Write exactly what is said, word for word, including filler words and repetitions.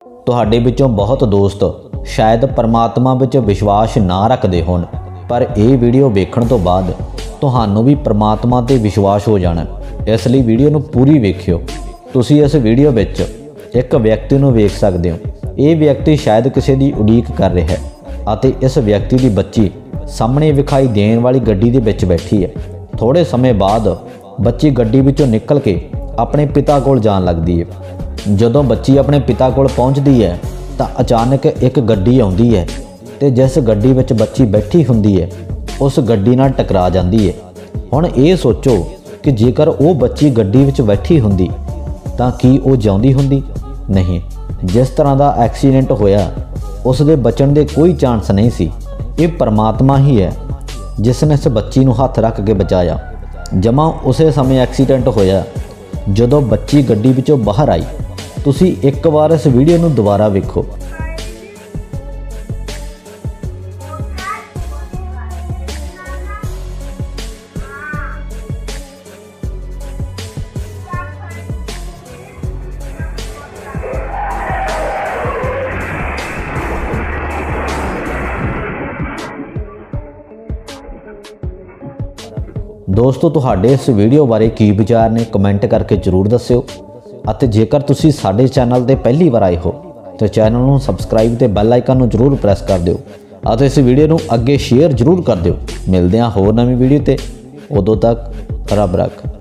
तुहाडे विचों बहुत दोस्त शायद परमात्मा विच विश्वास ना रखते होण, पर यह वीडियो वेखण तो बाद तुहानू भी परमात्मा ते विश्वास हो जाना। इसलिए वीडियो नू पूरी वेखियो। तुसी इस वीडियो विच एक व्यक्ति नू वेख सकदे हो। ये व्यक्ति शायद किसी की उड़ीक कर रहा है अते इस व्यक्ति की बच्ची सामने विखाई देने वाली गड्डी दे विच बैठी है। थोड़े समय बाद बच्ची गड्डी विचों निकल के अपने पिता कोल जान लगदी है। जदों बच्ची अपने पिता कोल पहुंचदी है तो अचानक एक गड्डी आउंदी है ते जिस गड्डी विच बच्ची बैठी हुंदी है उस गड्डी नाल टकरा जांदी है। हुण ये सोचो कि जेकर वो बच्ची गड्डी विच बैठी हुंदी तां की वो जिउंदी हुंदी? नहीं। जिस तरह का एक्सीडेंट होया उस दे बचण दे कोई चांस नहीं सी। ये परमात्मा ही है जिसने इस बच्ची नू हथ रख के बचाया। जमा उसे समय एक्सीडेंट होया जदों बच्ची गड्डी विचों बाहर आई। तुसी एक बार इस वीडियो नू दोबारा वेखो। दोस्तों तुहाडे इस वीडियो बारे की विचार ने कमेंट करके जरूर दस्सिओ। अते जेकर तुसी साडे चैनल ते पहली बार आए हो तो चैनल नू सबसक्राइब ते बैल आइकन नू जरूर प्रेस कर दिओ अते इस वीडियो नू अगे शेयर जरूर कर दिओ। मिलदे हां होर नवीं वीडियो ते। उदों तक रब रख।